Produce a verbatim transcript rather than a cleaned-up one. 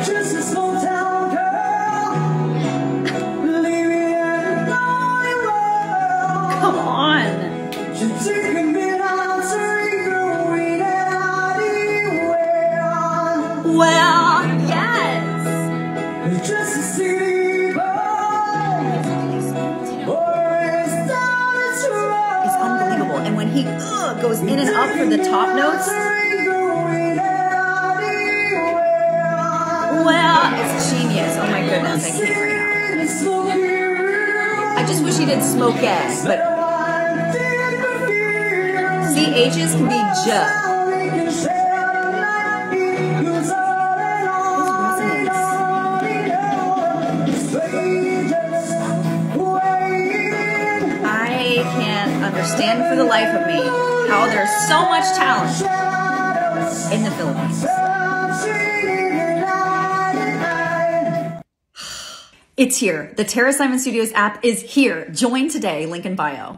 Just a small town girl, living in a lonely world. Come on. She took a minute answering going anywhere. Well, yes. Just a city boy, It's unbelievable. And when he uh, goes in and up for the top notes, well, it's genius. Oh my goodness, I can't right now. I just wish he did smoke egg, but C H's can be just. I can't understand for the life of me how there's so much talent in the Philippines. It's here. The Tara Simon Studios app is here. Join today. Link in bio.